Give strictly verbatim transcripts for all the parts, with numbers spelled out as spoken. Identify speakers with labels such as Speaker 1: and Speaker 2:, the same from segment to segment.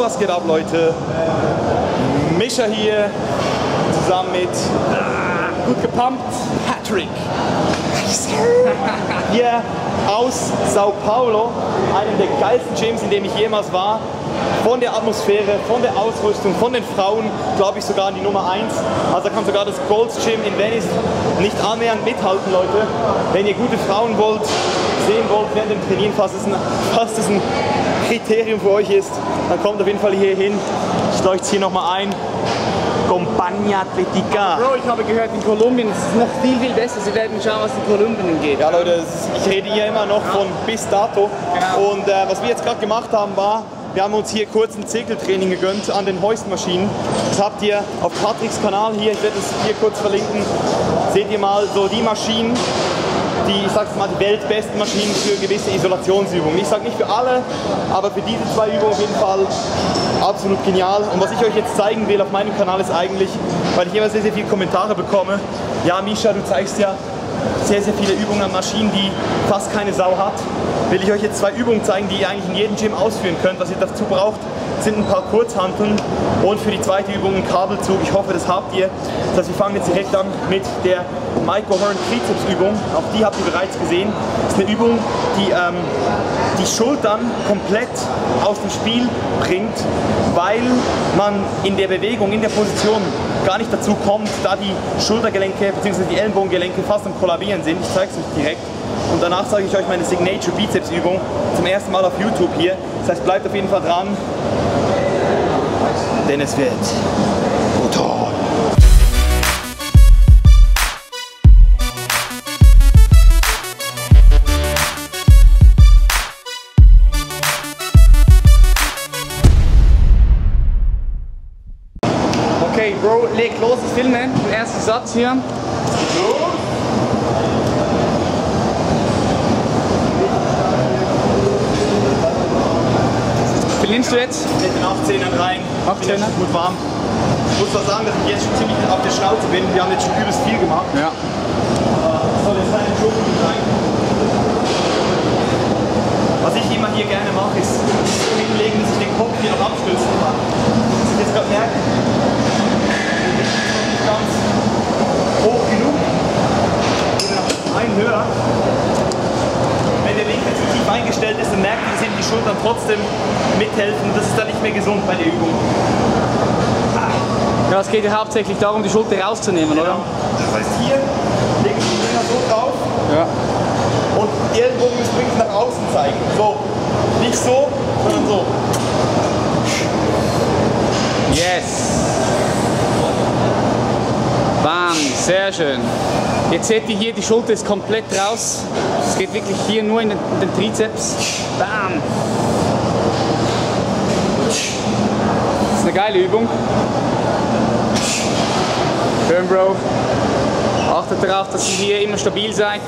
Speaker 1: Was geht ab, Leute? Mischa hier, zusammen mit ah, gut gepumpt Patrick. Hier aus Sao Paulo, einem der geilsten Gyms, in dem ich jemals war. Von der Atmosphäre, von der Ausrüstung, von den Frauen, glaube ich sogar die Nummer eins. Also da kann sogar das Gold's Gym in Venice nicht annähernd mithalten, Leute. Wenn ihr gute Frauen wollt, sehen wollt während dem Trainieren, falls es ein, falls es ein Kriterium für euch ist, dann kommt auf jeden Fall hier hin. Ich leuchte es hier nochmal ein. Compagnia Atletica.
Speaker 2: Bro, ich habe gehört, in Kolumbien ist es noch viel, viel besser. Sie werden schauen, was in Kolumbien geht.
Speaker 1: Ja, Leute, ich rede hier immer noch von bis dato. Genau. Und äh, was wir jetzt gerade gemacht haben, war, wir haben uns hier kurz ein Zirkeltraining gegönnt an den Hoist-Maschinen. Das habt ihr auf Patricks Kanal hier, ich werde es hier kurz verlinken. Seht ihr mal so die Maschinen, die, ich sag's mal, die weltbesten Maschinen für gewisse Isolationsübungen. Ich sage nicht für alle, aber für diese zwei Übungen auf jeden Fall absolut genial. Und was ich euch jetzt zeigen will auf meinem Kanal ist eigentlich, weil ich immer sehr, sehr viele Kommentare bekomme, ja Mischa, du zeigst ja sehr, sehr viele Übungen an Maschinen, die fast keine Sau hat, will ich euch jetzt zwei Übungen zeigen, die ihr eigentlich in jedem Gym ausführen könnt. Was ihr dazu braucht, sind ein paar Kurzhanteln und für die zweite Übung ein Kabelzug. Ich hoffe, das habt ihr. Das heißt, wir fangen jetzt direkt an mit der Mike O'Hearn Trizepsübung. Auch die habt ihr bereits gesehen. Das ist eine Übung, die ähm, die Schultern komplett aus dem Spiel bringt, weil man in der Bewegung, in der Position gar nicht dazu kommt, da die Schultergelenke bzw. die Ellenbogengelenke fast am Kollabieren sind. Ich zeige es euch direkt. Und danach zeige ich euch meine Signature Bizepsübung zum ersten Mal auf YouTube hier. Das heißt, bleibt auf jeden Fall dran, denn es wird brutal.
Speaker 2: Okay, Bro, leg los, ich filme. Den ersten Satz hier. Wie nimmst du jetzt?
Speaker 1: Mit den achtzehnern rein.
Speaker 2: achtzehner?
Speaker 1: Ich bin gut warm. Ich muss zwar sagen, dass ich jetzt schon ziemlich auf der Schnauze bin. Wir haben jetzt schon übelst viel gemacht.
Speaker 2: Ja.
Speaker 1: Das soll jetzt keine Joke sein. Was ich immer hier gerne mache, ist so hinlegen, dass ich den Kopf hier noch abstützen kann. Was ich jetzt gerade merke, ist nicht ganz hoch genug. Ein höher. Wenn der Winkel zu tief eingestellt ist, dann merkt ihr, dass eben die Schultern trotzdem mithelfen. Das ist dann nicht mehr gesund bei der Übung.
Speaker 2: Ja, es geht ja hauptsächlich darum, die Schulter rauszunehmen,
Speaker 1: Genau.
Speaker 2: oder?
Speaker 1: Das heißt, hier lege ich den Finger so drauf.
Speaker 2: Ja.
Speaker 1: Und die Ellbogen müssen wirklich nach außen zeigen. So. Nicht so, sondern so.
Speaker 2: Yes! Bam, sehr schön. Jetzt seht ihr hier, die Schulter ist komplett raus. Es geht wirklich hier nur in den, in den Trizeps. Bam! Das ist eine geile Übung. Schön, Bro. Achtet darauf, dass ihr hier immer stabil seid.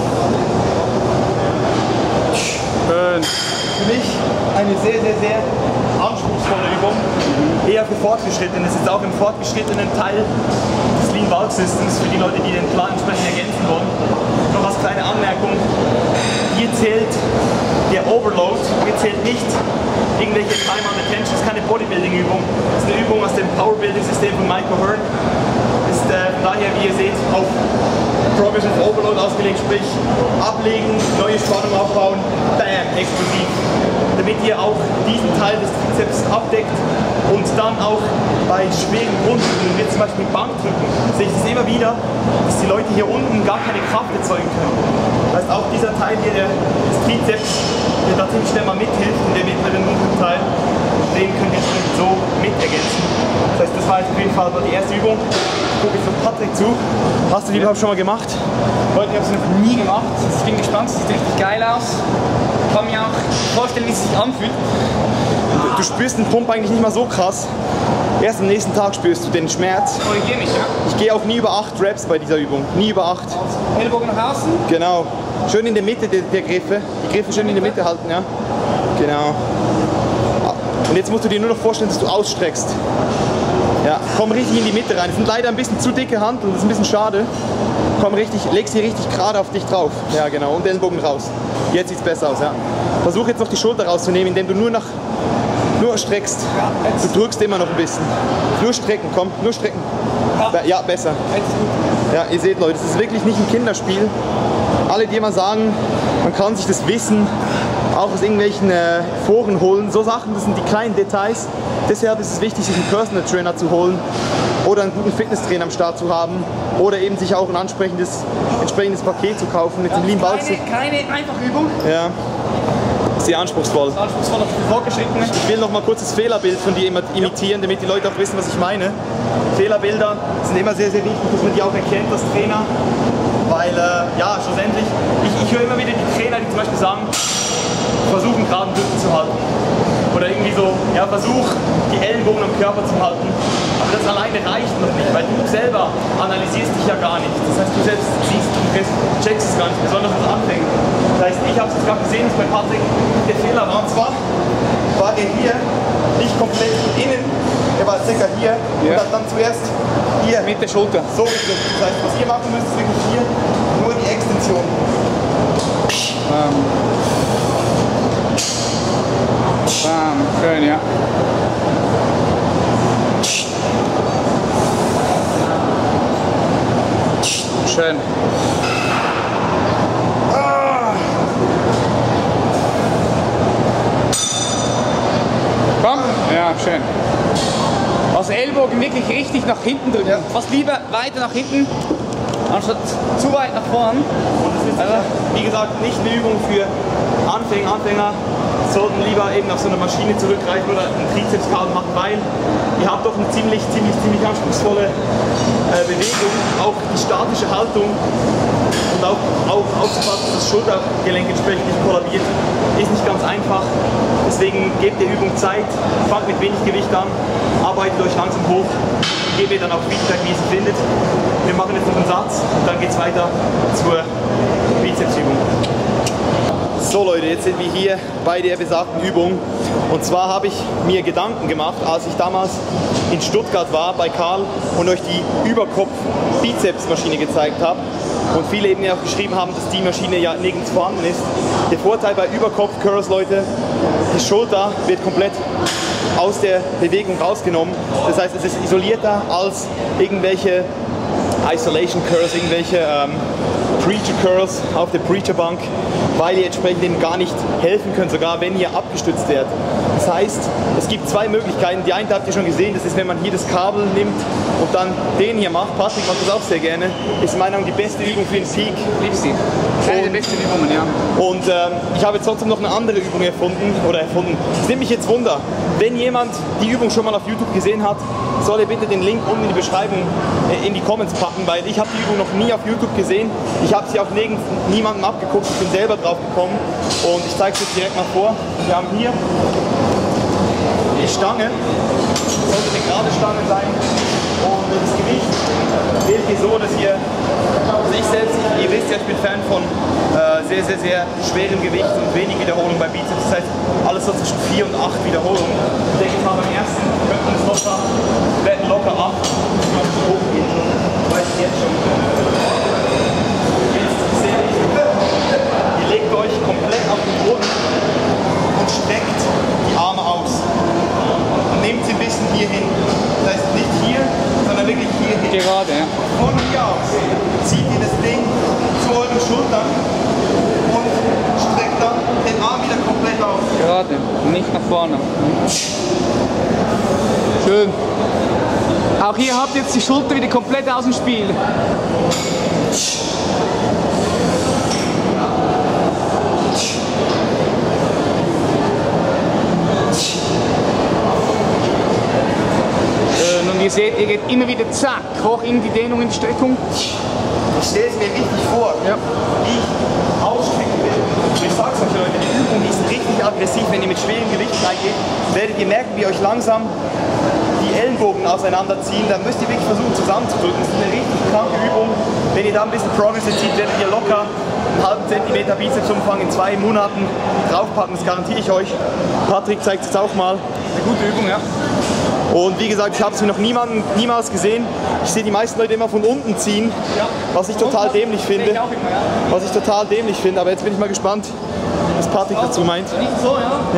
Speaker 2: Schön.
Speaker 1: Für mich eine sehr, sehr, sehr anspruchsvolle Übung. Eher für Fortgeschrittene. Das ist jetzt auch im fortgeschrittenen Teil des Lean Bulk Systems für die Leute, die den Plan entsprechend ergänzen wollen. Noch als kleine Anmerkung. Hier zählt der Overload. Hier zählt nicht irgendwelche Time on Attention. Das ist keine Bodybuilding-Übung. Das ist eine Übung aus dem Powerbuilding-System von Mike O'Hearn. Ist äh, von daher, wie ihr seht, auf Progressive Overload ausgelegt, sprich ablegen, neue Spannung aufbauen, bam, explosiv. Damit ihr auch diesen Teil des Trizeps abdeckt und dann auch bei schweren Grundübungen, wie zum Beispiel Bankdrücken, sehe ich es immer wieder, dass die Leute hier unten gar keine Kraft erzeugen können. Das heißt, auch dieser Teil hier der, des Trizeps, der da ziemlich schnell mal mithilft, in dem mit dem unteren Teil, den könnt ihr so mit ergänzen. Das heißt, das war jetzt auf jeden Fall die erste Übung. Ich gucke jetzt auf Patrick zu. Hast du die überhaupt schon mal gemacht?
Speaker 2: Leute, ich habe es noch nie gemacht. Ich bin gespannt, es sieht richtig geil aus. Ich kann mir auch vorstellen, wie es sich anfühlt.
Speaker 1: Du, du spürst den Pump eigentlich nicht mal so krass. Erst am nächsten Tag spürst du den Schmerz.
Speaker 2: Korrigiere mich, ja?
Speaker 1: Ich gehe auch nie über acht Reps bei dieser Übung. Nie über acht.
Speaker 2: Ellbogen nach außen.
Speaker 1: Genau. Schön in der Mitte der, der Griffe. Die Griffe schön in der Mitte halten, ja. Genau. Und jetzt musst du dir nur noch vorstellen, dass du ausstreckst. Ja, komm richtig in die Mitte rein. Das sind leider ein bisschen zu dicke Hanteln, das ist ein bisschen schade. Komm richtig, leg sie richtig gerade auf dich drauf. Ja, genau. Und Ellenbogen raus. Jetzt sieht es besser aus, ja. Versuch jetzt noch die Schulter rauszunehmen, indem du nur nach nur streckst. Du drückst immer noch ein bisschen. Nur strecken, komm, nur strecken. Ja, besser. Ja, ihr seht Leute, es ist wirklich nicht ein Kinderspiel. Alle, die immer sagen, man kann sich das Wissen auch aus irgendwelchen äh, Foren holen, so Sachen, das sind die kleinen Details. Deshalb ist es wichtig, sich einen Personal Trainer zu holen oder einen guten Fitnesstrainer am Start zu haben oder eben sich auch ein ansprechendes, entsprechendes Paket zu kaufen mit dem Lean Bulk.
Speaker 2: Keine, keine einfache Übung.
Speaker 1: Ja. Sehr anspruchsvoll.
Speaker 2: Anspruchsvoll auf die Fortgeschrittene.
Speaker 1: Ich will noch mal kurz das Fehlerbild von dir imitieren, damit die Leute auch wissen, was ich meine. Fehlerbilder sind immer sehr, sehr wichtig, dass man die auch erkennt als Trainer. Weil, äh, ja, schlussendlich, ich, ich höre immer wieder die Trainer, die zum Beispiel sagen, versuchen gerade einen Rücken zu halten. Oder irgendwie so, ja, versuch die Ellenbogen am Körper zu halten. Aber das alleine reicht noch nicht, weil du selber analysierst dich ja gar nicht. Das heißt, du selbst siehst und checkst es gar nicht, besonders als Anfänger. Das heißt, ich habe es jetzt gerade gesehen, dass bei Patrick der Fehler war. Und zwar war er hier nicht komplett innen, er war circa hier
Speaker 2: ja.
Speaker 1: Und hat dann zuerst hier
Speaker 2: mit der Schulter
Speaker 1: so gedrückt. Das heißt, was ihr machen müsst, ist wirklich hier nur die Extension.
Speaker 2: Bam. Bam. Schön, ja. Schön. Komm. Ja, schön. Also Ellbogen wirklich richtig nach hinten drücken. Ja. Fast lieber weiter nach hinten, anstatt zu weit nach vorn.
Speaker 1: Und das ist, also, wie gesagt, nicht eine Übung für Anfänger. Anfänger sollten lieber eben auf so eine Maschine zurückgreifen oder einen Trizepskabel machen, weil ihr habt doch eine ziemlich, ziemlich, ziemlich anspruchsvolle äh, Bewegung. Auch die statische Haltung und auch, auch aufzupassen, dass das Schultergelenk entsprechend nicht kollabiert, ist nicht ganz einfach. Deswegen gebt der Übung Zeit, fangt mit wenig Gewicht an, arbeitet euch langsam hoch und gebt ihr dann auch Feedback, wie ihr es findet. Wir machen jetzt noch einen Satz und dann geht es weiter zur Bizepsübung. So Leute, jetzt sind wir hier bei der besagten Übung. Und zwar habe ich mir Gedanken gemacht, als ich damals in Stuttgart war bei Karl und euch die Überkopf-Bizepsmaschine gezeigt habe. Und viele eben ja auch geschrieben haben, dass die Maschine ja nirgends vorhanden ist. Der Vorteil bei Überkopf-Curls, Leute, die Schulter wird komplett aus der Bewegung rausgenommen. Das heißt, es ist isolierter als irgendwelche Isolation Curls, irgendwelche ähm, Preacher Curls auf der Preacher Bank, weil ihr entsprechend eben gar nicht helfen könnt, sogar wenn ihr abgestützt werdet. Das heißt, es gibt zwei Möglichkeiten. Die eine habt ihr schon gesehen, das ist, wenn man hier das Kabel nimmt und dann den hier macht. Patrick macht das auch sehr gerne. Ist in meiner Meinung die beste Übung für den Peak.
Speaker 2: Lieb sie. Eine der besten Übungen, ja.
Speaker 1: Und ähm, ich habe jetzt trotzdem noch eine andere Übung erfunden, oder erfunden. Es nimmt mich jetzt Wunder, wenn jemand die Übung schon mal auf YouTube gesehen hat, soll er bitte den Link unten in die Beschreibung, äh, in die Comments packen, weil ich habe die Übung noch nie auf YouTube gesehen. Ich habe sie auch nirgends niemandem abgeguckt, ich bin selber drauf gekommen und ich zeige es jetzt direkt mal vor. Wir haben hier die Stange, das sollte eine gerade Stange sein und das Gewicht wählt ihr so, dass ihr, also ich selbst, ihr wisst ja, ich bin Fan von äh, sehr, sehr, sehr schwerem Gewicht und wenig Wiederholung bei Bizeps, das heißt alles so zwischen vier und acht Wiederholungen. Ich denke mal beim ersten könnte man es locker, werden locker ab, hochgehen schon, weiß ich jetzt schon. Ihr legt euch komplett auf den Boden und streckt die Arme aus. Und nehmt sie ein bisschen hier hin. Das heißt nicht hier, sondern wirklich hier hin.
Speaker 2: Gerade, ja.
Speaker 1: Von hier aus zieht ihr das Ding zu euren Schultern und streckt dann den Arm wieder komplett aus.
Speaker 2: Gerade, nicht nach vorne. Schön. Auch hier habt ihr jetzt die Schulter wieder komplett aus dem Spiel. Und ihr seht, ihr geht immer wieder zack, hoch in die Dehnung, in die Streckung.
Speaker 1: Ich stelle es mir richtig vor, ja, wie ich ausstrecken will. Und ich sag's euch Leute, die Übung die ist richtig aggressiv. Wenn ihr mit schwerem Gewicht reingeht, werdet ihr merken, wie euch langsam die Ellenbogen auseinanderziehen. Dann müsst ihr wirklich versuchen zusammenzudrücken. Das ist eine richtig kranke Übung. Wenn ihr da ein bisschen Progress erzielt, werdet ihr locker einen halben Zentimeter Bizepsumfang in zwei Monaten draufpacken. Das garantiere ich euch. Patrick zeigt es jetzt auch mal.
Speaker 2: Eine gute Übung, ja.
Speaker 1: Und wie gesagt, ich habe es mir noch niemanden, niemals gesehen. Ich sehe die meisten Leute immer von unten ziehen,
Speaker 2: ja,
Speaker 1: was ich total dämlich finde.
Speaker 2: Ich auch immer, ja.
Speaker 1: Was ich total dämlich finde. Aber jetzt bin ich mal gespannt, was Patrick dazu meint.
Speaker 2: Nicht so, ja.
Speaker 1: Ja.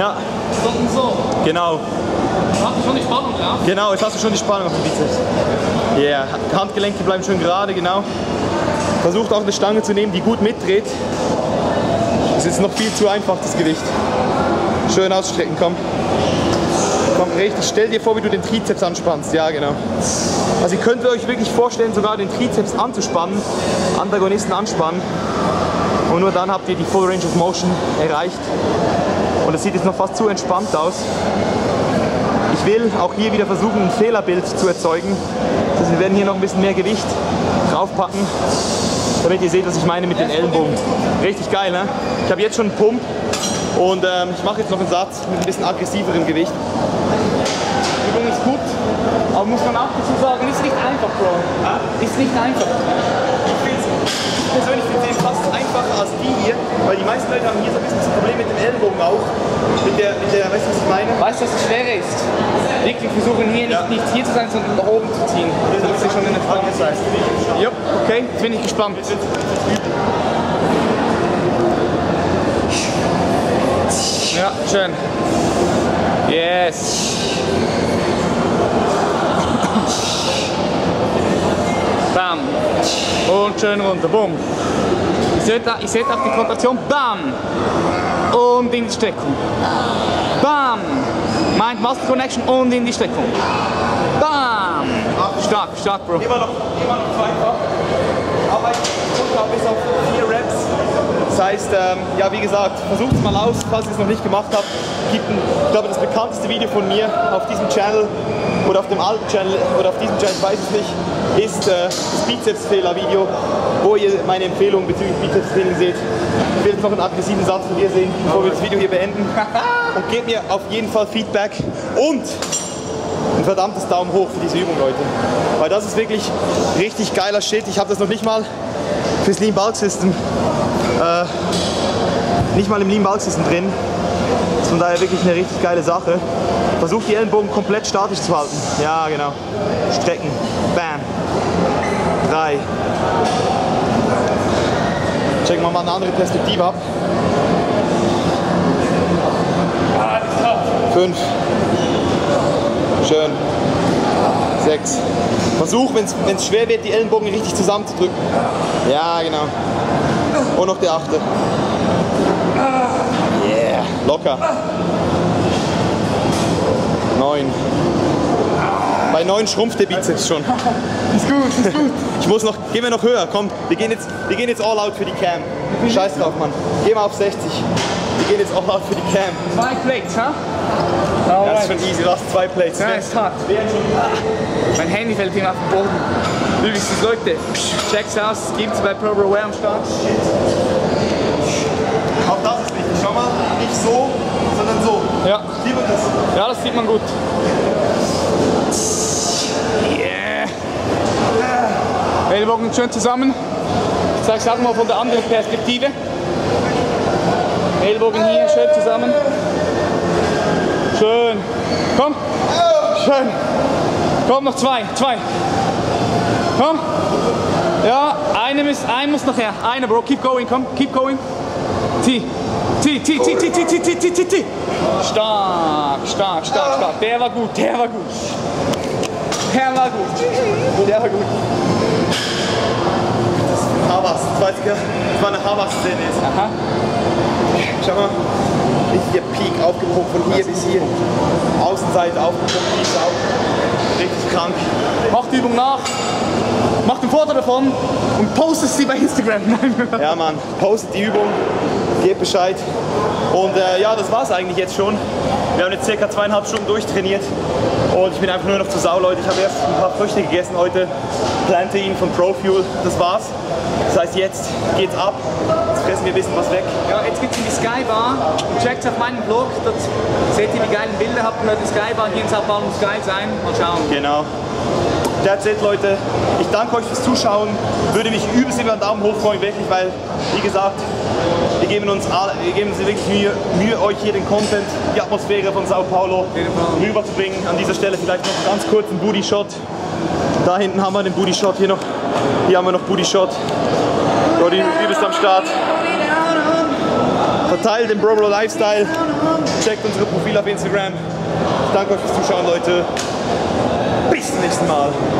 Speaker 2: sondern so.
Speaker 1: Genau.
Speaker 2: Hast du schon die Spannung drauf?
Speaker 1: Genau, jetzt hast du schon die Spannung auf dem Bizeps. Yeah, Handgelenke bleiben schön gerade, genau. Versucht auch eine Stange zu nehmen, die gut mitdreht. Das ist jetzt noch viel zu einfach, das Gewicht. Schön ausstrecken, komm. Komm, richtig. Stell dir vor, wie du den Trizeps anspannst. Ja, genau. Also ihr könnt euch wirklich vorstellen, sogar den Trizeps anzuspannen, Antagonisten anspannen. Und nur dann habt ihr die Full Range of Motion erreicht. Und es sieht jetzt noch fast zu entspannt aus. Ich will auch hier wieder versuchen, ein Fehlerbild zu erzeugen. Also wir werden hier noch ein bisschen mehr Gewicht draufpacken, damit ihr seht, was ich meine mit den Ellenbogen. Richtig geil, ne? Ich habe jetzt schon einen Pump und ähm, ich mache jetzt noch einen Satz mit ein bisschen aggressiverem Gewicht.
Speaker 2: Die Übung ist gut, aber muss man auch dazu sagen, ist nicht einfach, Bro.
Speaker 1: Ja?
Speaker 2: Ist nicht einfach.
Speaker 1: Ich persönlich finde den fast einfacher als die hier, weil die meisten Leute haben hier so ein bisschen das Problem mit dem Ellenbogen auch. Mit der, mit der, weißt du, was ich meine?
Speaker 2: Weißt du, was das Schwere ist? Wirklich versuchen hier nicht,
Speaker 1: Ja.
Speaker 2: nicht hier zu sein, sondern nach oben zu ziehen. Das ist schon in der Spannung sein.
Speaker 1: Ja, okay, jetzt bin ich gespannt.
Speaker 2: Ja, schön. Yes. Bam. Und schön runter. Boom. Ihr seht, ihr seht auch die Kontraktion. Bam. Und in die Streckung. Bam. Mind Muscle Connection und in die Streckung. Bam. Stark, stark, Bro.
Speaker 1: Immer noch, immer noch zweifach. Aber ich runter bis auf vier Reps. Das heißt, ähm, ja, wie gesagt, versucht es mal aus, falls ihr es noch nicht gemacht habt. Gibt ein, ich glaube, das bekannteste Video von mir auf diesem Channel oder auf dem alten Channel oder auf diesem Channel, ich weiß es nicht, ist äh, das Bizeps-Fehler-Video, wo ihr meine Empfehlung bezüglich Bizeps-Training seht. Ich will jetzt noch einen aggressiven Satz von dir sehen, bevor wir das Video hier beenden. Und gebt mir auf jeden Fall Feedback und ein verdammtes Daumen hoch für diese Übung, Leute. Weil das ist wirklich richtig geiler Shit. Ich habe das noch nicht mal fürs Lean Bulk System, äh, nicht mal im Lean Bulk System drin. Das ist von daher wirklich eine richtig geile Sache. Versucht die Ellenbogen komplett statisch zu halten. Ja, genau. Strecken. Bam. Drei. Checken wir mal eine andere Perspektive ab. Fünf. Schön. Sechs. Versuch, wenn es schwer wird, die Ellenbogen richtig zusammenzudrücken. Ja, genau. Und noch der achte. Yeah. Locker. Neun. Bei neun schrumpft der Bizeps schon.
Speaker 2: Ist gut, ist gut.
Speaker 1: Ich muss noch, gehen wir noch höher, komm, wir gehen jetzt, wir gehen jetzt all out für die Cam. Scheiß drauf, Mann. Geh mal auf sechzig. Wir gehen jetzt all out für die Cam.
Speaker 2: Zwei Plates, ha?
Speaker 1: Huh? Das ist schon easy, du hast zwei Plates.
Speaker 2: Ja, ist hart. Mein Handy fällt hier auf den Boden. Übrigens, Leute, check's aus, gibt's bei ProBroWare am Start.
Speaker 1: Auch das ist wichtig. Schau mal, nicht so, sondern so.
Speaker 2: Ja.
Speaker 1: Sieht man das?
Speaker 2: Ja, das sieht man gut. Yeah. Ellbogen schön zusammen. Ich zeig's auch mal von der anderen Perspektive. Ellbogen hier schön zusammen. Schön. Komm. Schön. Komm, noch zwei. Zwei. Komm. Ja, eine muss, ein muss nachher. Eine, Bro. Keep going. Komm. Keep going. T. T, T, T, T, T, T, T, T, T, T. Stark, stark, stark, stark. Der war gut, der war gut. Der war gut. Der war gut.
Speaker 1: Das ist ein Havas. Das weiß ich ja. Das war eine Havas-Szene jetzt.
Speaker 2: Aha.
Speaker 1: Schau mal. Richtiger Peak aufgepumpt von hier bis hier. Außenseite aufgepumpt, die ist auch richtig krank.
Speaker 2: Mach die Übung nach. Mach ein Foto davon und postet sie bei Instagram.
Speaker 1: Ja, Mann. Postet die Übung. Gebt Bescheid. Und äh, ja, das war's eigentlich jetzt schon. Wir haben jetzt circa zweieinhalb Stunden durchtrainiert und ich bin einfach nur noch zu sau, Leute. Ich habe erst ein paar Früchte gegessen heute, Plantain von ProFuel, das war's. Das heißt, jetzt geht's ab. Jetzt fressen wir ein bisschen was weg.
Speaker 2: Ja, jetzt geht's in die Skybar. Checkt auf meinen Blog, dort seht ihr die geilen Bilder. Habt ihr heute die Skybar hier in Sao Paulo, muss geil sein. Mal schauen.
Speaker 1: Genau. That's it, Leute. Ich danke euch fürs Zuschauen. Würde mich übelst über einen Daumen hoch freuen, wirklich, weil, wie gesagt, wir geben uns alle, wir geben uns wirklich Mühe, Mühe, euch hier den Content, die Atmosphäre von Sao Paulo rüberzubringen. An dieser Stelle vielleicht noch ganz kurz einen Booty Shot. Da hinten haben wir den Booty Shot, hier noch, hier haben wir noch Booty Shot. Brody übelst am Start. Verteilt den Brobro Lifestyle. Checkt unsere Profile auf Instagram. Ich danke euch fürs Zuschauen, Leute. Bis zum nächsten Mal.